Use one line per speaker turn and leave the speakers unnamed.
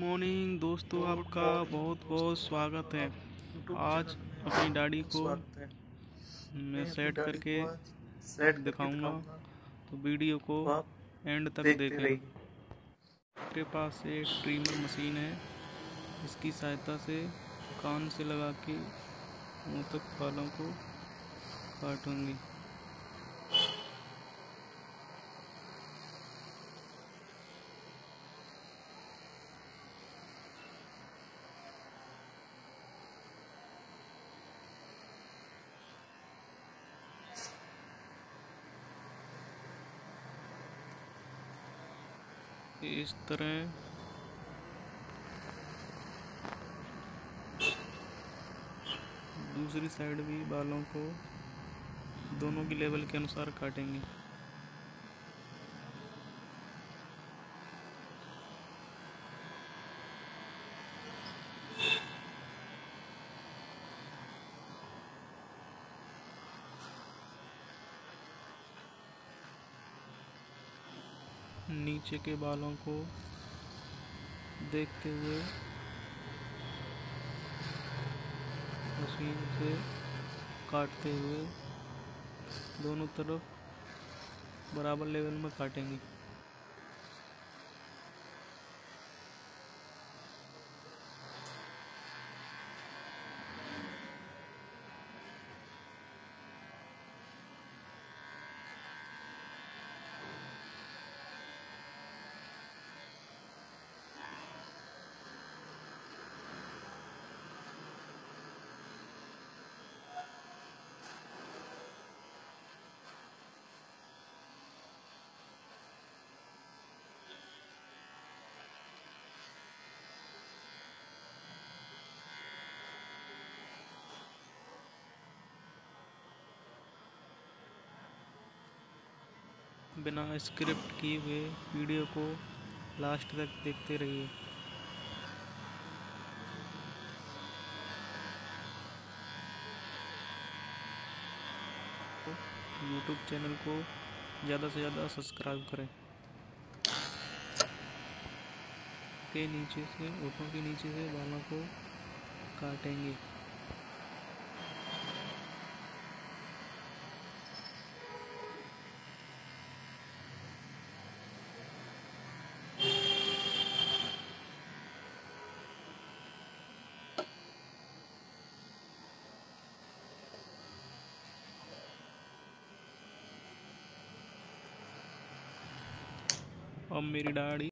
Morning दोस्तों,
good
आपका
morning
बहुत बहुत
दोस्तों,
स्वागत है।
आपका यूट्यूब
आज
चैनल में
अपनी
बहुत
दाढ़ी
बहुत
को
स्वागत है।
मैं
मैं अपनी
सेट
दाढ़ी
करके
को आज सेट करके
दिखाऊंगा,
दिखाऊंगा,
तो वीडियो को
तो आप
एंड तक
देखते
देखें।
रहिए।
मेरे पास एक ट्रिमर मशीन है, इसकी सहायता से कान से लगा के मुंह तक बालों को काटूंगी। इस तरह दूसरी साइड भी बालों को दोनों की लेवल के अनुसार काटेंगे। नीचे के बालों को देखते हुए मशीन से काटते हुए दोनों तरफ बराबर लेवल में काटेंगे। बिना स्क्रिप्ट किए हुए वीडियो को लास्ट तक देखते रहिए। यूट्यूब चैनल को ज़्यादा से ज़्यादा सब्सक्राइब करें। के नीचे से, होठों के नीचे से बालों को काटेंगे। अब मेरी दाढ़ी